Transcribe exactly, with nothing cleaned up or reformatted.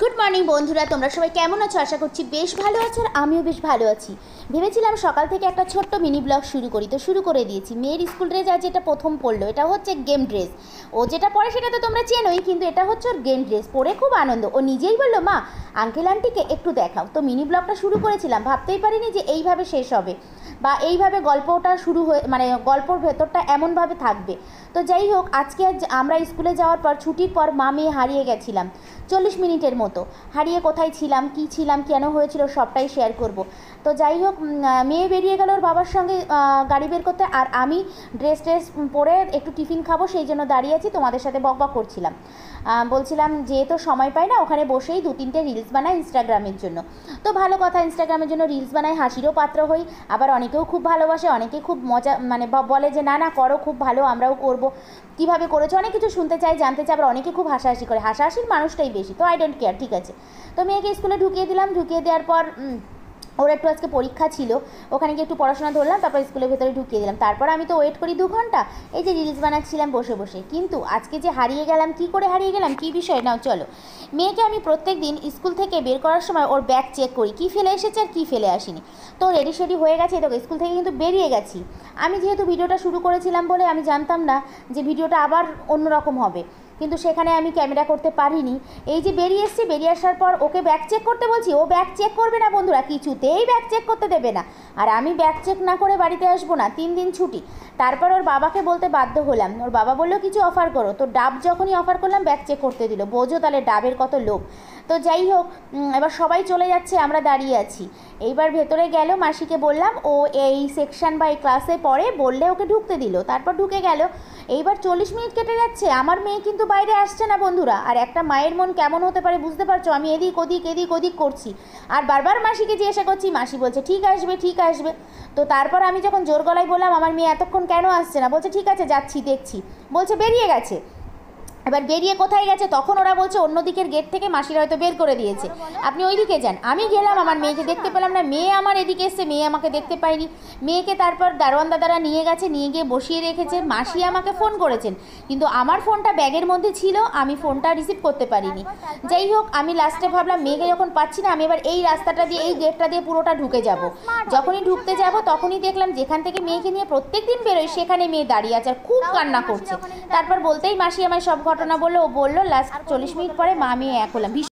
Good morning বন্ধুরা, তোমরা সবাই কেমন আছো? আশা করছি বেশ ভালো আছো আর আমিও বেশ ভালো আছি। ভেবেছিলাম সকাল থেকে একটা ছোট্ট মিনি ব্লগ শুরু করি, তো শুরু করে দিয়েছি। মেয়ের স্কুল ড্রেস আজ যেটা প্রথম পরলো, এটা হচ্ছে গেম ড্রেস। ও যেটা পরে সেটা তো তোমরা চেনোই, কিন্তু এটা হচ্ছে ওর গেম ড্রেস। পরে খুব আনন্দ। ও নিজেই বললো, মা আঙ্কেল আন্টিকে একটু দেখাও। তো মিনি ব্লগটা শুরু করেছিলাম, ভাবতেই পারিনি যে এইভাবে শেষ হবে বা এইভাবে গল্পটা শুরু হয়ে মানে গল্পর ভেতরটা এমনভাবে থাকবে। তো যাই হোক, আজকে আমরা স্কুলে যাওয়ার পর ছুটির পর মা মেয়ে হারিয়ে গেছিলাম চল্লিশ মিনিটের মতো। হারিয়ে কোথায় ছিলাম, কি ছিলাম, কেন হয়েছিল সবটাই শেয়ার করব। তো যাই হোক, মেয়ে বেরিয়ে গেল ওর বাবার সঙ্গে গাড়ি বের করতে, আর আমি ড্রেস ট্রেস পরে একটু টিফিন খাবো সেই জন্য দাঁড়িয়ে আছি, তোমাদের সাথে বক বক করছিলাম। বলছিলাম যেহেতু সময় পাই না, ওখানে বসেই দু তিনটে রিলস বানাই ইনস্টাগ্রামের জন্য। তো ভালো কথা, ইনস্টাগ্রামের জন্য রিলস বানাই, হাসিরও পাত্র হই। আবার অনেকেও খুব ভালোবাসে, অনেকে খুব মজা মানে বলে যে না না করো, খুব ভালো, আমরাও করব। কীভাবে করেছো অনেক কিছু শুনতে চাই, জানতে চাই। আবার অনেকে খুব হাসাহাসি করে, হাসাহাসির মানুষটাই বেশি। তো আই ডোন্ট কেয়ার, ঠিক আছে। তো মেয়েকে স্কুলে ঢুকিয়ে দিলাম। ঢুকিয়ে দেওয়ার পর ওর একটু আজকে পরীক্ষা ছিল, ওখানে গিয়ে একটু পড়াশোনা ধরলাম, তারপর স্কুলের ভেতরে ঢুকিয়ে দিলাম। তারপর আমি তো ওয়েট করি দু ঘন্টা, এই যে রিলস বানাচ্ছিলাম বসে বসে। কিন্তু আজকে যে হারিয়ে গেলাম, কি করে হারিয়ে গেলাম, কী বিষয় নাও চলো। মেয়েকে আমি প্রত্যেক দিন স্কুল থেকে বের করার সময় ওর ব্যাগ চেক করি, কী ফেলে এসেছে আর কী ফেলে আসেনি। তো রেডি সেডি হয়ে গেছে, তো স্কুল থেকে কিন্তু বেরিয়ে গেছি। আমি যেহেতু ভিডিওটা শুরু করেছিলাম বলে আমি জানতাম না যে ভিডিওটা আবার অন্যরকম হবে, কিন্তু সেখানে আমি ক্যামেরা করতে পারিনি। এই যে বেরিয়ে এসেছি, বেরিয়ে আসার পর ওকে ব্যাগ চেক করতে বলছি, ও ব্যাগ চেক করবে না বন্ধুরা, কিছুতেই ব্যাগ চেক করতে দেবে না। আর আমি ব্যাগ চেক না করে বাড়িতে আসবো না, তিন দিন ছুটি। তারপর ওর বাবাকে বলতে বাধ্য হলাম, ওর বাবা বললো কিছু অফার করো। তো ডাব যখনই অফার করলাম ব্যাগ চেক করতে দিল, বোঝো তাহলে ডাবের কত লোভ। তো যাই হোক, এবার সবাই চলে যাচ্ছে, আমরা দাঁড়িয়ে আছি। এইবার ভেতরে গেল, মাসিকে বললাম ও এই সেকশন বা এই ক্লাসে পড়ে, বললে ওকে ঢুকতে দিল। তারপর ঢুকে গেল। এইবার চল্লিশ মিনিট কেটে যাচ্ছে, আমার মেয়ে কিন্তু বাইরে আসছে না বন্ধুরা। আর একটা মায়ের মন কেমন হতে পারে বুঝতে পারছো। আমি এদিক ওদিক এদিক ওদিক করছি, আর বারবার মাসিকে জিজ্ঞাসা করছি, মাসি বলছে ঠিক আসবে ঠিক আসবে। তো তারপর আমি যখন জোর গলায় বললাম আমার মেয়ে এতক্ষণ কেন আসছে না, বলছে ঠিক আছে যাচ্ছি দেখছি, বলছে বেরিয়ে গেছে। এবার বেরিয়ে কোথায় গেছে, তখন ওরা বলছে অন্য দিকের গেট থেকে মাসিরা হয়তো বের করে দিয়েছে, আপনি ওই দিকে যান। আমি গেলাম, আমার মেয়েকে দেখতে পেলাম না। মেয়ে আমার এদিকে এসছে, মেয়ে আমাকে দেখতে পাইনি। মেয়েকে তারপর দারোয়ান দাদারা নিয়ে গেছে, নিয়ে গিয়ে বসিয়ে রেখেছে। মাসি আমাকে ফোন করেছেন, কিন্তু আমার ফোনটা ব্যাগের মধ্যে ছিল, আমি ফোনটা রিসিভ করতে পারিনি। যাই হোক, আমি লাস্টে ভাবলাম মেয়েকে যখন পাচ্ছি না, আমি এবার এই রাস্তাটা দিয়ে এই গেটটা দিয়ে পুরোটা ঢুকে যাব। যখনই ঢুকতে যাব তখনই দেখলাম যেখান থেকে মেয়েকে নিয়ে প্রত্যেক দিন বেরোয় সেখানে মেয়ে দাঁড়িয়ে আছে আর খুব কান্না করছে। তারপর বলতেই মাসি আমায় সব ঘটনা বললো। ও বললো লাস্ট চল্লিশ মিনিট পরে মা মেয়ে এক হলাম।